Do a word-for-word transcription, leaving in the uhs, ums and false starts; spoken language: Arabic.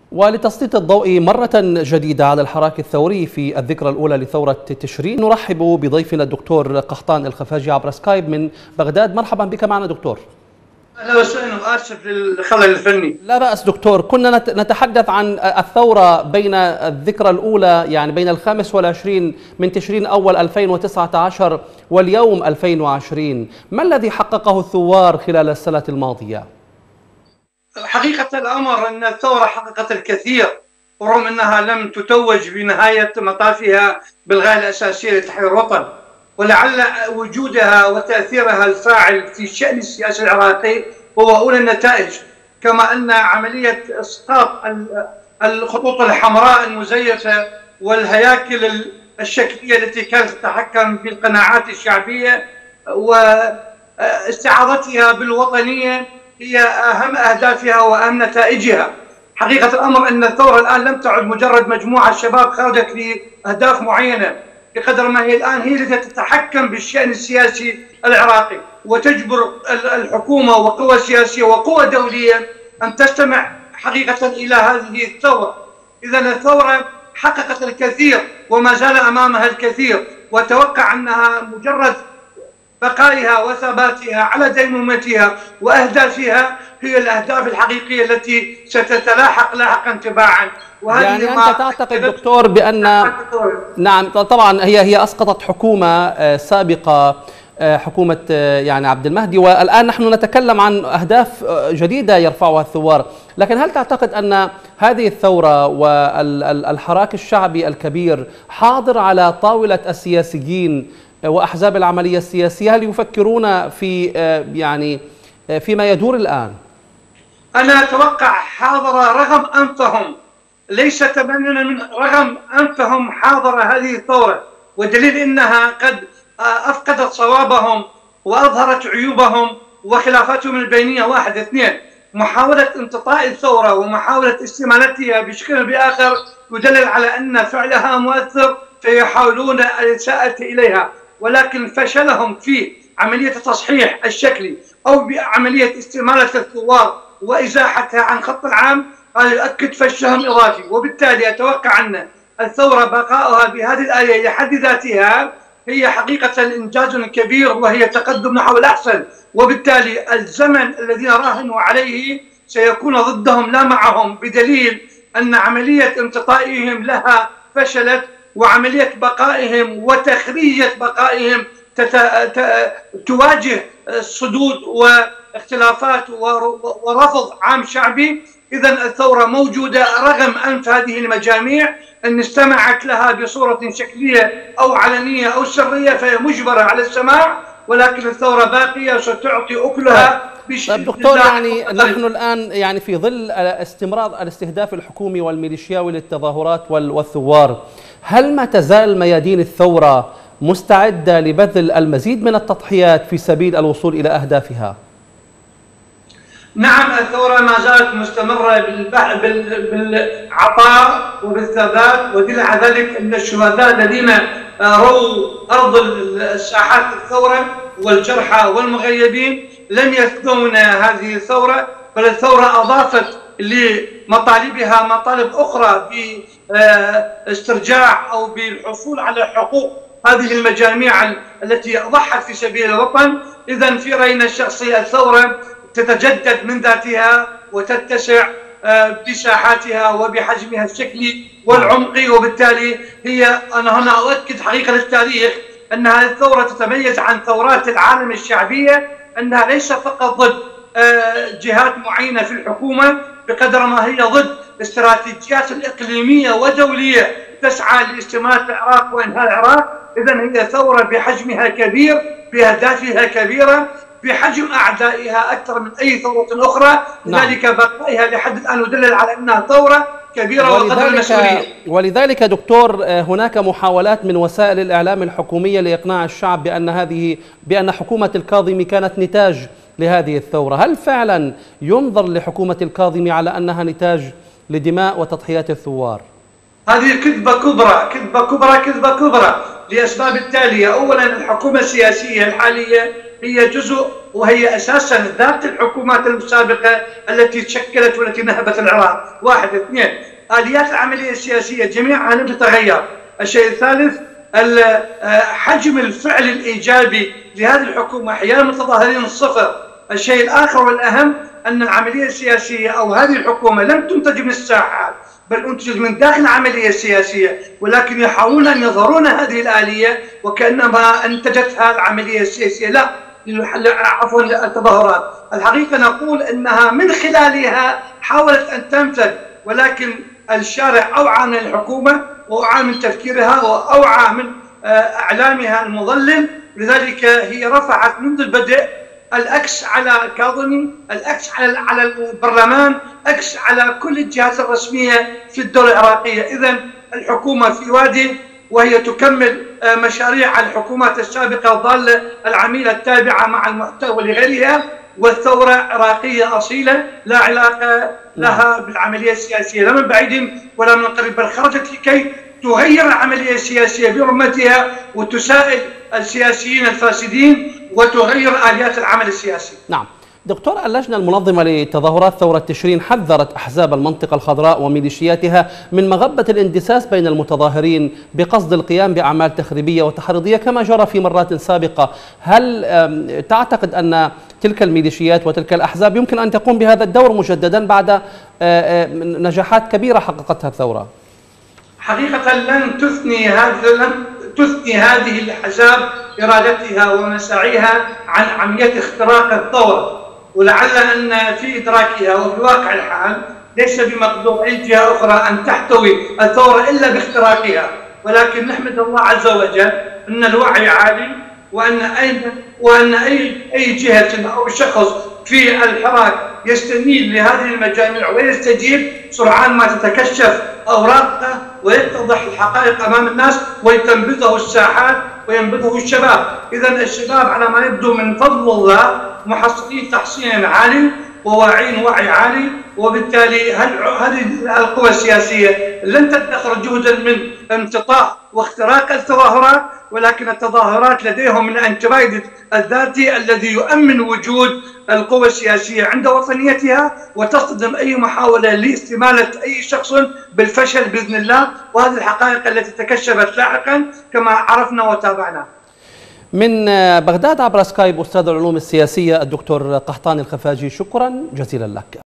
ولتسليط الضوء مرة جديدة على الحراك الثوري في الذكرى الأولى لثورة تشرين، نرحب بضيفنا الدكتور قحطان الخفاجي عبر سكايب من بغداد. مرحبا بك معنا دكتور. أهلا وسهلا وآسف للخلل الفني. لا بأس دكتور. كنا نتحدث عن الثورة بين الذكرى الأولى، يعني بين الخامس والعشرين من تشرين أول ألفين وتسعة عشر واليوم ألفين وعشرين. ما الذي حققه الثوار خلال السنة الماضية؟ حقيقة الأمر أن الثورة حققت الكثير، ورغم أنها لم تتوج بنهاية مطافها بالغاية الأساسية لتحرير الوطن، ولعل وجودها وتأثيرها الفاعل في شأن السياسة العراقي هو أولى النتائج، كما أن عملية إسقاط الخطوط الحمراء المزيفة والهياكل الشكلية التي كانت تتحكم بالقناعات الشعبية واستعاضتها بالوطنية هي أهم أهدافها وأهم نتائجها. حقيقة الأمر أن الثورة الآن لم تعد مجرد مجموعة شباب خرجت لأهداف معينة، بقدر ما هي الآن هي التي تتحكم بالشأن السياسي العراقي وتجبر الحكومة وقوى سياسية وقوى دولية أن تستمع حقيقة إلى هذه الثورة. إذا الثورة حققت الكثير وما زال أمامها الكثير، وأتوقع أنها مجرد بقائها وثباتها على ديمومتها وأهدافها هي الأهداف الحقيقية التي ستتلاحق لاحقا تباعا. يعني أنت تعتقد دكتور بأن نعم طبعا هي هي أسقطت حكومة سابقة، حكومة يعني عبد المهدي، والآن نحن نتكلم عن أهداف جديدة يرفعها الثوار، لكن هل تعتقد أن هذه الثورة والحراك الشعبي الكبير حاضر على طاولة السياسيين وأحزاب العملية السياسية؟ هل يفكرون في يعني فيما يدور الآن؟ أنا أتوقع حاضرة رغم أنفهم، ليس تبننا من رغم أنفهم حاضرة هذه الثورة، ودليل أنها قد أفقدت صوابهم وأظهرت عيوبهم وخلافاتهم البينية. واحد اثنين، محاولة امتطاء الثورة ومحاولة استمالتها بشكل بآخر يدلل على أن فعلها مؤثر، فيحاولون الإساءة إليها، ولكن فشلهم في عملية التصحيح الشكلي أو بعملية استمالة الثوار وإزاحتها عن خط العام هذا يؤكد فشلهم إضافي. وبالتالي أتوقع أن الثورة بقاؤها بهذه الآية لحد ذاتها هي حقيقة إنجاز كبير وهي تقدم نحو الأحسن، وبالتالي الزمن الذين راهنوا عليه سيكون ضدهم لا معهم، بدليل أن عملية امتطائهم لها فشلت، وعملية بقائهم وتخريجة بقائهم تواجه صدود واختلافات ورفض عام شعبي. إذا الثورة موجودة رغم أنف هذه المجاميع أن استمعت لها بصورة شكلية أو علنية أو سرية، فهي مجبرة على السماع، ولكن الثورة باقية وستعطي أكلها. طيب دكتور، يعني نحن الآن يعني في ظل استمرار الاستهداف الحكومي والميليشياوي للتظاهرات والثوار، هل ما تزال ميادين الثورة مستعدة لبذل المزيد من التضحيات في سبيل الوصول إلى أهدافها؟ نعم، الثورة ما زالت مستمرة بالعطاء وبالثبات، ودليل على ذلك أن الشهداء الذين رووا أرض الساحات الثورة والجرحى والمغيبين لم يثنون هذه الثورة، بل الثورة أضافت لمطالبها مطالب أخرى باسترجاع أو بالحصول على حقوق هذه المجاميع التي ضحت في سبيل الوطن. إذن في رأينا الشخصي الثورة تتجدد من ذاتها وتتسع بساحاتها وبحجمها الشكلي والعمقي، وبالتالي هي أنا هنا أؤكد حقيقة للتاريخ أن هذه الثورة تتميز عن ثورات العالم الشعبية، أنها ليس فقط ضد جهات معينة في الحكومة بقدر ما هي ضد استراتيجيات إقليمية ودولية تسعى لاستمالة العراق وإنهاء العراق. إذن هي ثورة بحجمها كبير، بأهدافها كبيرة، بحجم أعدائها أكثر من أي ثورة أخرى. نعم. ذلك بقائها لحد الآن يدلل على أنها ثورة كبيرة وقدر المسؤولية. ولذلك دكتور هناك محاولات من وسائل الإعلام الحكومية لإقناع الشعب بأن هذه بأن حكومة الكاظمي كانت نتاج لهذه الثورة. هل فعلا ينظر لحكومة الكاظمي على أنها نتاج لدماء وتضحيات الثوار؟ هذه كذبة كبرى كذبة كبرى كذبة كبرى لأسباب التالية. أولا، الحكومة السياسية الحالية هي جزء وهي أساسا ذات الحكومات السابقة التي تشكلت والتي نهبت العراق. واحد. اثنين، آليات العملية السياسية جميعها لم تتغير. الشيء الثالث، حجم الفعل الإيجابي لهذه الحكومة حيال المتظاهرين الصفر. الشيء الآخر والأهم أن العملية السياسية أو هذه الحكومة لم تنتج من الساحات، بل أنتجت من داخل العملية السياسية، ولكن يحاولون أن يظهرون هذه الآلية وكأنما أنتجتها العملية السياسية. لا، عفوا التظاهرات. الحقيقة نقول أنها من خلالها حاولت أن تنفذ، ولكن الشارع أوعى من الحكومة وأوعى من تفكيرها وأوعى من إعلامها المضلل. لذلك هي رفعت منذ البدء الأكس على كاظمي، الأكس على على البرلمان، أكس على كل الجهات الرسمية في الدولة العراقية. إذن الحكومة في وادي وهي تكمل مشاريع الحكومات السابقة الضالة العميلة التابعة مع المحتوى لغيرها، والثورة عراقية أصيلة لا علاقة لها بالعملية السياسية لا من بعيد ولا من قريب، بل خرجت لكي تغير العملية السياسية برمتها وتسائل السياسيين الفاسدين وتغير آليات العمل السياسي. نعم دكتور، اللجنة المنظمة لتظاهرات ثورة تشرين حذرت أحزاب المنطقة الخضراء وميليشياتها من مغبة الاندساس بين المتظاهرين بقصد القيام بأعمال تخريبية وتحريضية كما جرى في مرات سابقة. هل تعتقد أن تلك الميليشيات وتلك الأحزاب يمكن أن تقوم بهذا الدور مجددا بعد نجاحات كبيرة حققتها الثورة؟ حقيقة لن تثني هذا لن تثني هذه الأحزاب إرادتها ومساعيها عن عملية اختراق الثورة، ولعل أن في إدراكها وفي واقع الحال ليس بمقدور أي جهة أخرى أن تحتوي الثورة إلا باختراقها. ولكن نحمد الله عز وجل أن الوعي عالي، وأن أي وأن أي أي جهة أو شخص في الحراك يستميل لهذه المجاميع ويستجيب سرعان ما تتكشف أوراقه ويتضح الحقائق أمام الناس ويتنبذه الساحات وينبذه الشباب. إذا الشباب على ما يبدو من فضل الله محصلين تحصينا عالي وواعين وعي عالي، وبالتالي هذه القوى السياسية لن تدخر جهدا من امتطاء واختراق التظاهرات، ولكن التظاهرات لديهم من الانترايد الذاتي الذي يؤمن وجود القوى السياسية عند وطنيتها وتصطدم أي محاولة لاستمالة أي شخص بالفشل بإذن الله. وهذه الحقائق التي تكشفت لاحقا كما عرفنا وتابعنا. من بغداد عبر سكايب أستاذ العلوم السياسية الدكتور قحطاني الخفاجي، شكرا جزيلا لك.